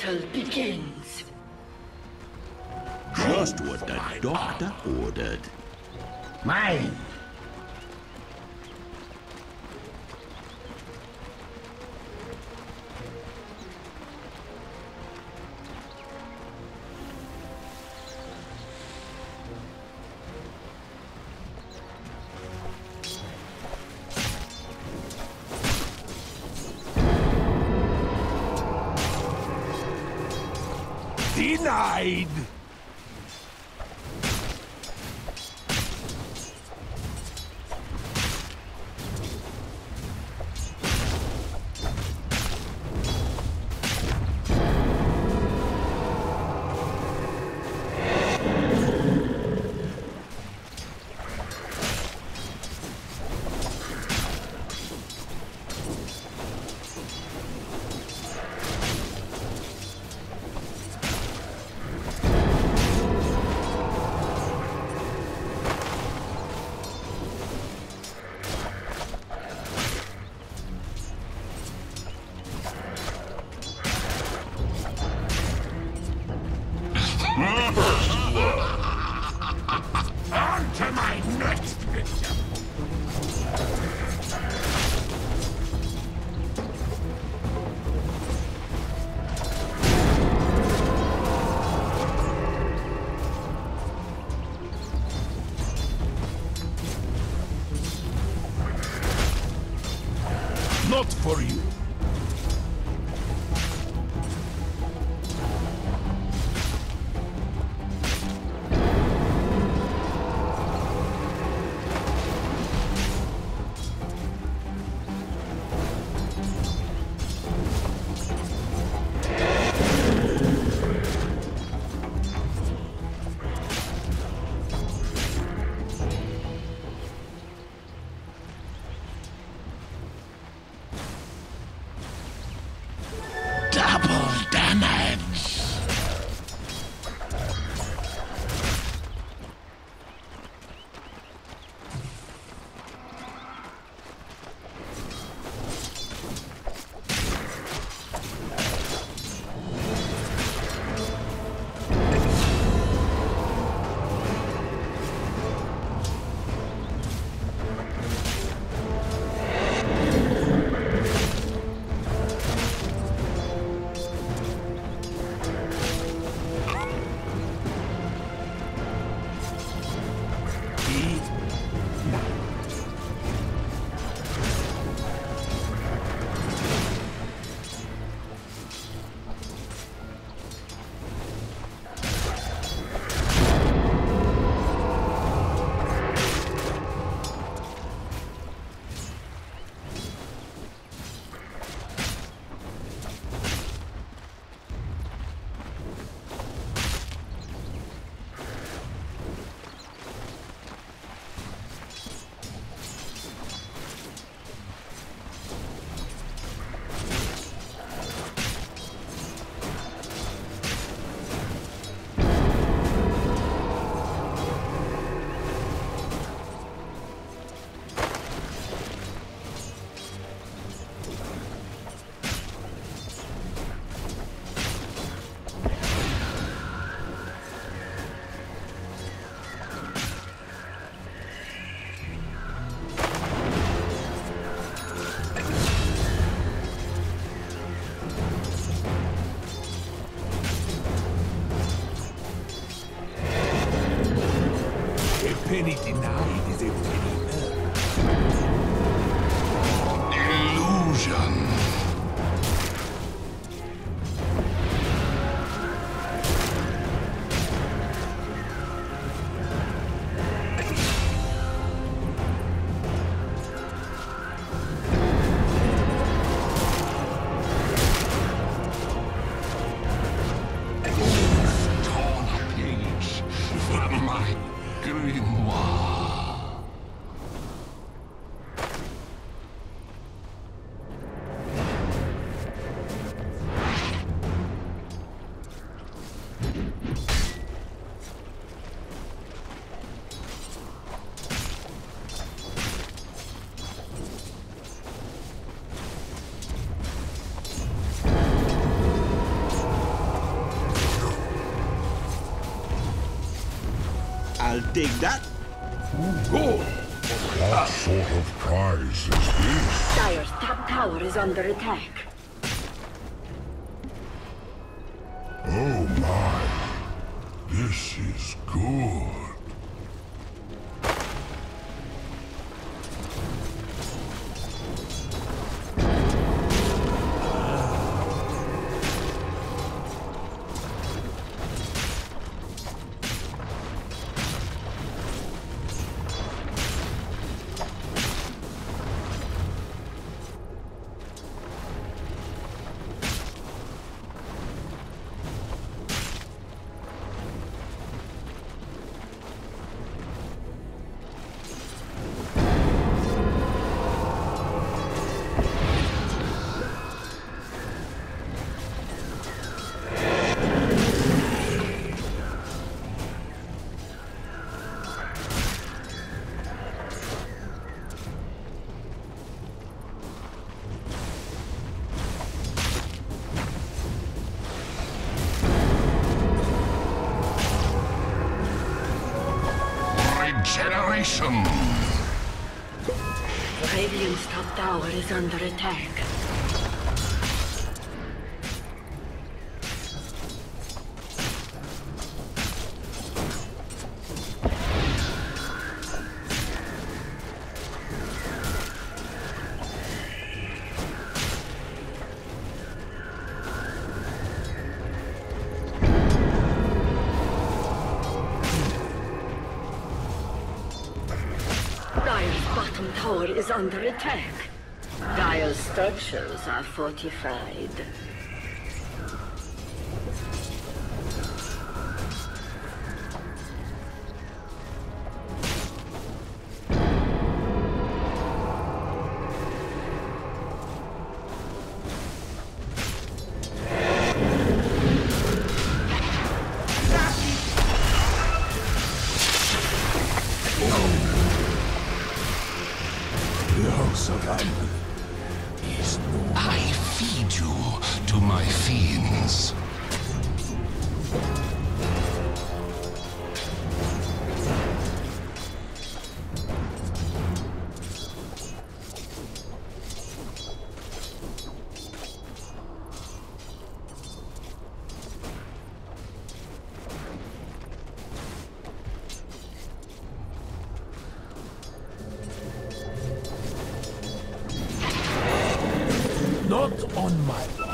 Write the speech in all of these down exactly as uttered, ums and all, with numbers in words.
battle begins. Just what the doctor ordered. Mine. Denied! On to my next victim! Not for you. Double damage! dig that. Good. What sort of prize is this? Dire's top tower is under attack. Oh my. This is good. Generation. Radiant's top tower is under attack. Tower is under attack. Dire's structures are fortified. I feed you to my fiends. Not on my watch.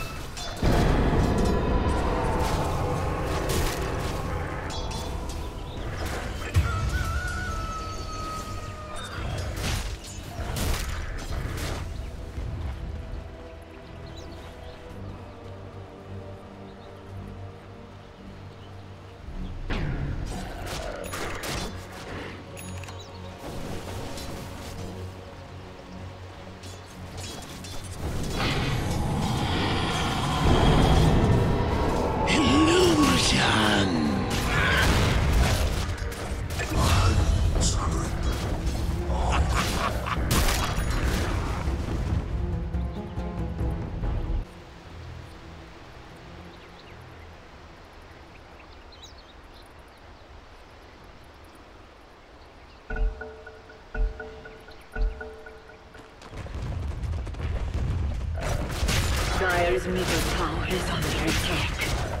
Dire's middle tower is under attack.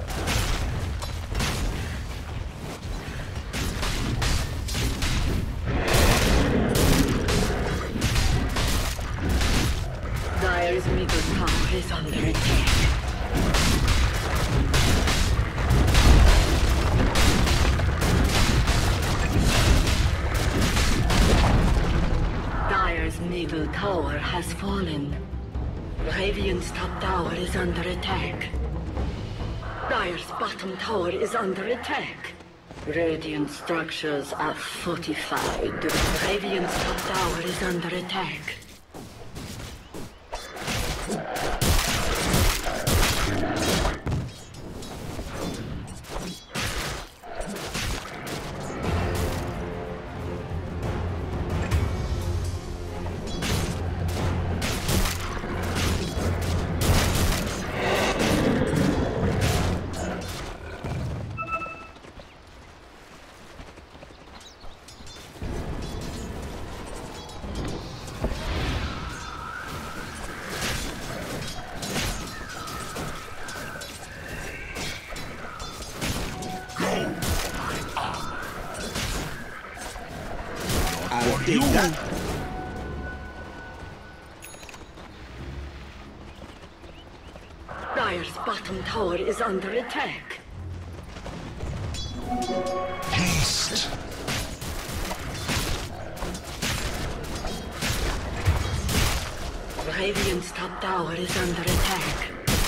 Dire's middle tower is under attack. Dire's middle tower has fallen. Radiant's top tower is under attack. Dire's bottom tower is under attack. Radiant structures are fortified. Radiant's top tower is under attack. take that. Dire's bottom tower is under attack. Haste. Radiant's top tower is under attack.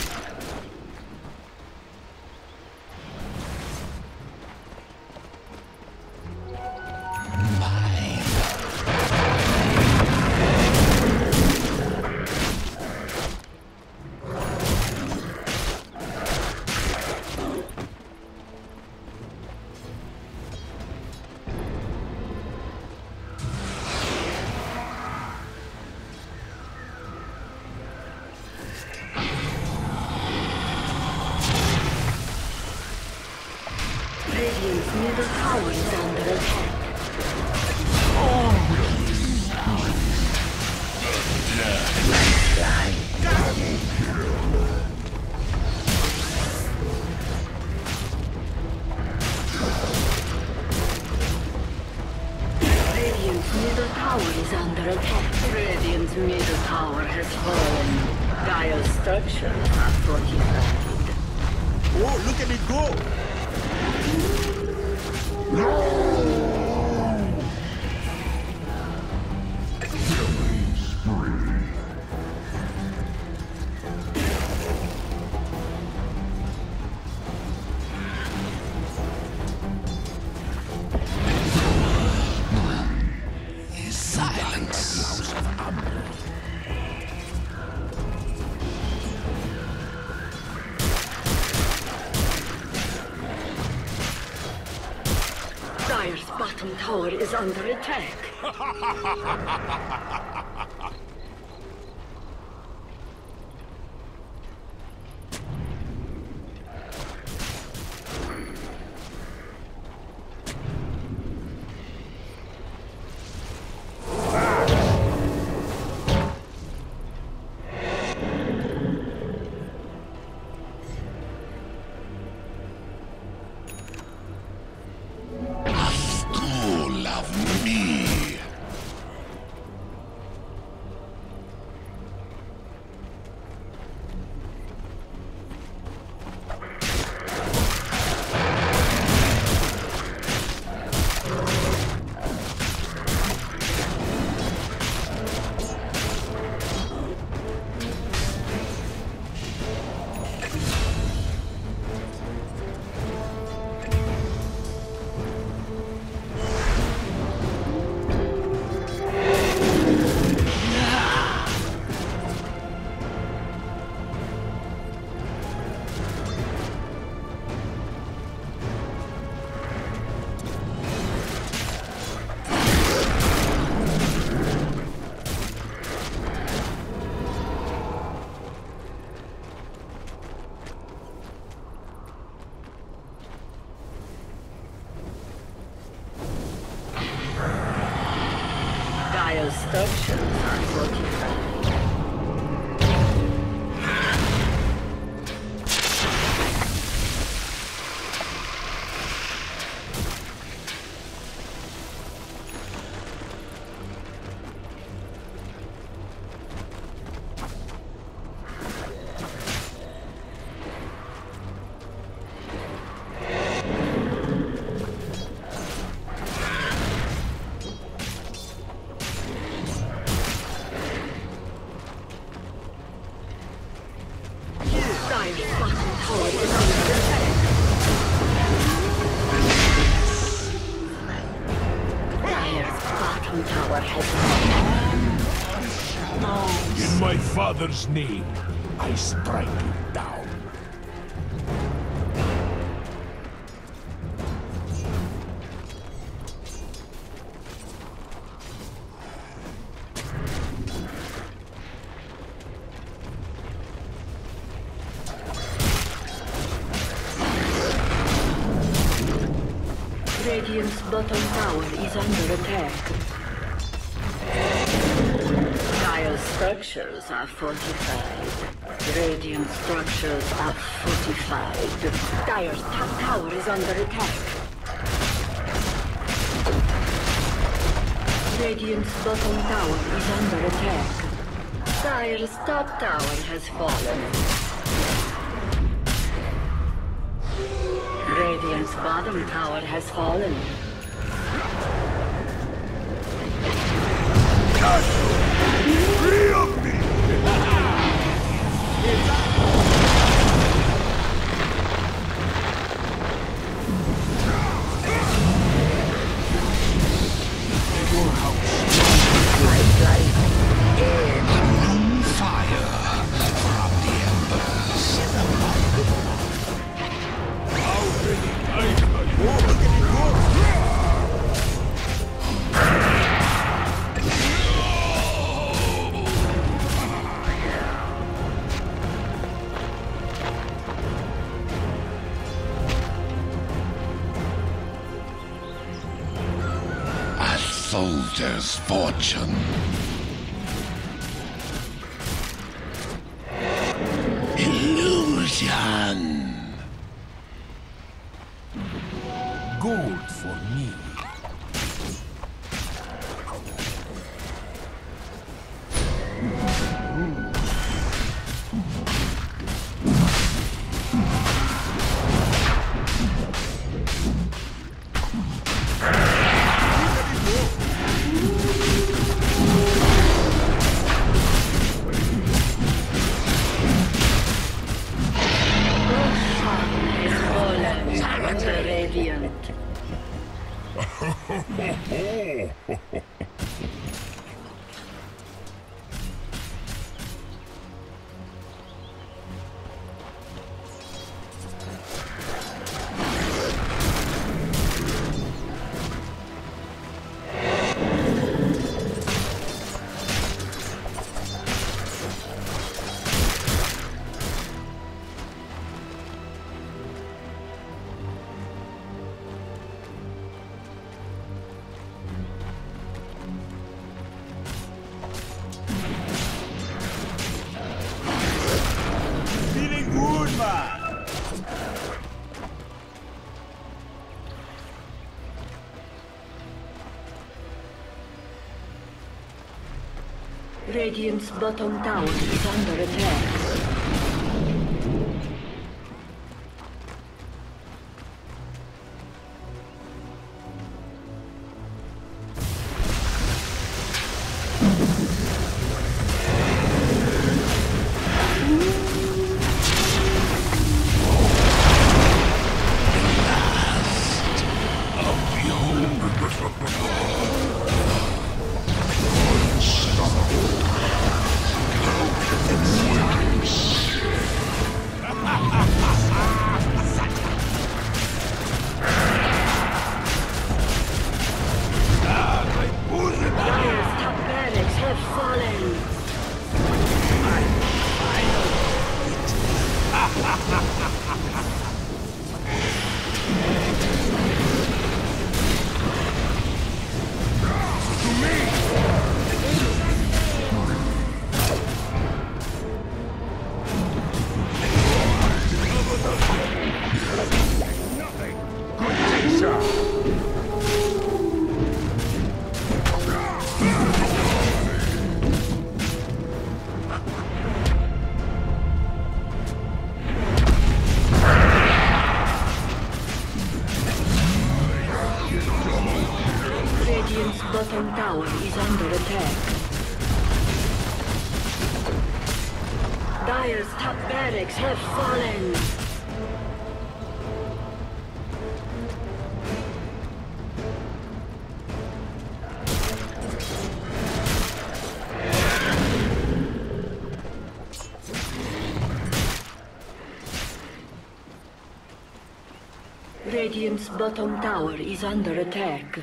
Radiant's middle tower is under attack. Radiant's middle tower is under attack. Radiant's middle tower has fallen. Dire's structures are fortified. Oh, look at it go! Silence. Dire's bottom tower is under attack. Dire's structures are fortified. In my father's name, I strike you down. Radiant's bottom tower is under attack. Dire's structures are fortified. Radiant structures are fortified. Dire's top tower is under attack. Radiant's bottom tower is under attack. Dire's top tower has fallen. Radiant's bottom tower has fallen. Free of me! Fire from the embers. How many times are you A soldier's fortune. Illusion. gold for me? Radiant's bottom tower is under attack. Bottom tower is under attack. Dire's top barracks have fallen. Radiant's bottom tower is under attack.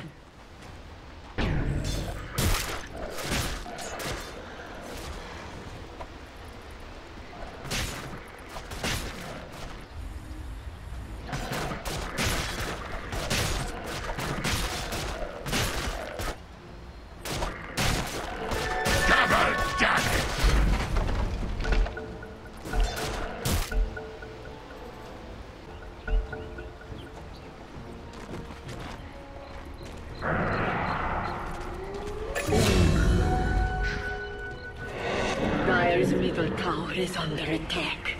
tower is under attack.